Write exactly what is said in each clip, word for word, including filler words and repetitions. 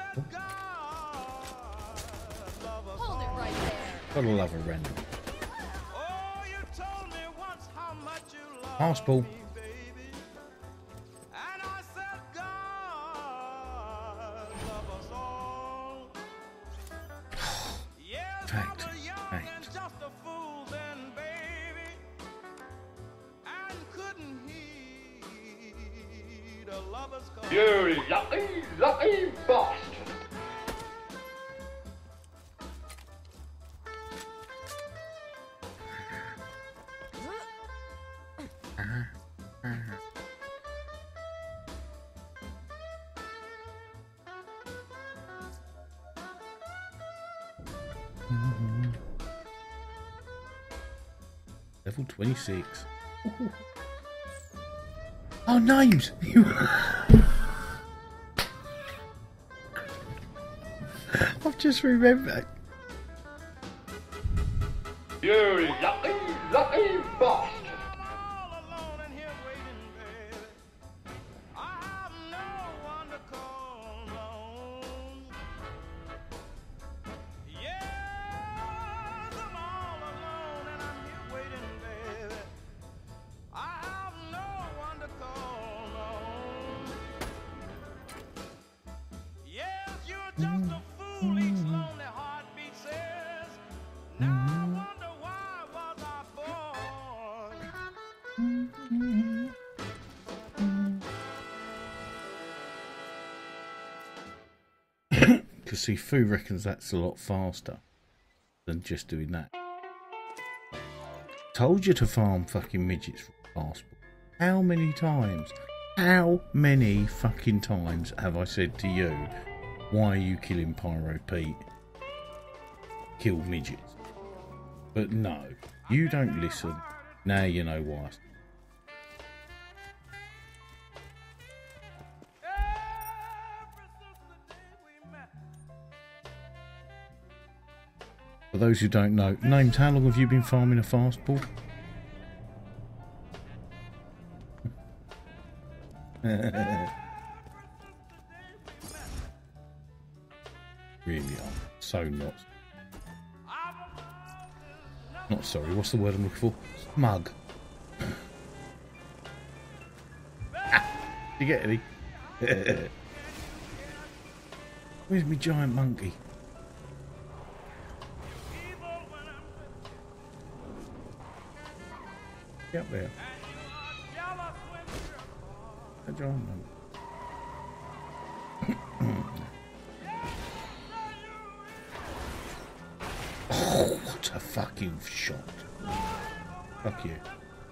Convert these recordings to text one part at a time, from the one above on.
Hold it right there. Gotta love a random. Pass ball. Fact. Fact. You lucky, lucky bastard. Level twenty-six. Ooh. Oh, names! I've just remembered. You lucky, lucky bastard. Because see, Fu reckons that's a lot faster than just doing that. Told you to farm fucking midgets from passport. How many times? How many fucking times have I said to you, why are you killing Pyro Pete? Kill midgets. But no, you don't listen. Now you know why. For those who don't know, names, how long have you been farming a fastball? Really are. So not. Not sorry, what's the word I'm looking for? Smug. You get any? Where's my giant monkey? Get up there. A giant monkey. Oh, what a fucking shot. Fuck you.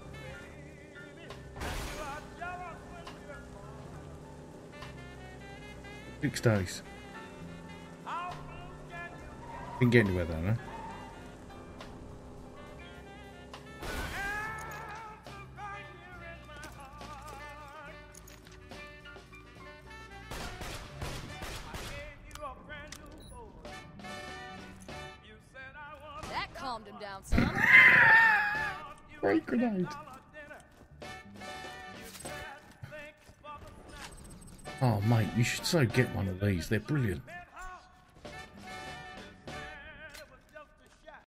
Six days. Didn't get anywhere though, no? That calmed him down some. Great grenade. Oh mate, you should so get one of these. They're brilliant.